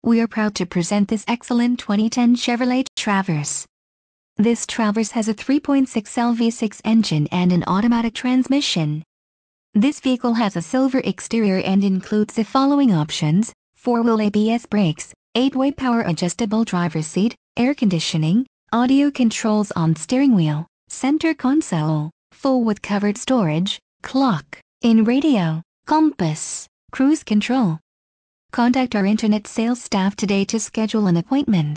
We are proud to present this excellent 2010 Chevrolet Traverse. This Traverse has a 3.6L V6 engine and an automatic transmission. This vehicle has a silver exterior and includes the following options: 4-wheel ABS brakes, 8-way power adjustable driver's seat, air conditioning, audio controls on steering wheel, center console, full with covered storage, clock, in radio, compass, cruise control. Contact our internet sales staff today to schedule an appointment.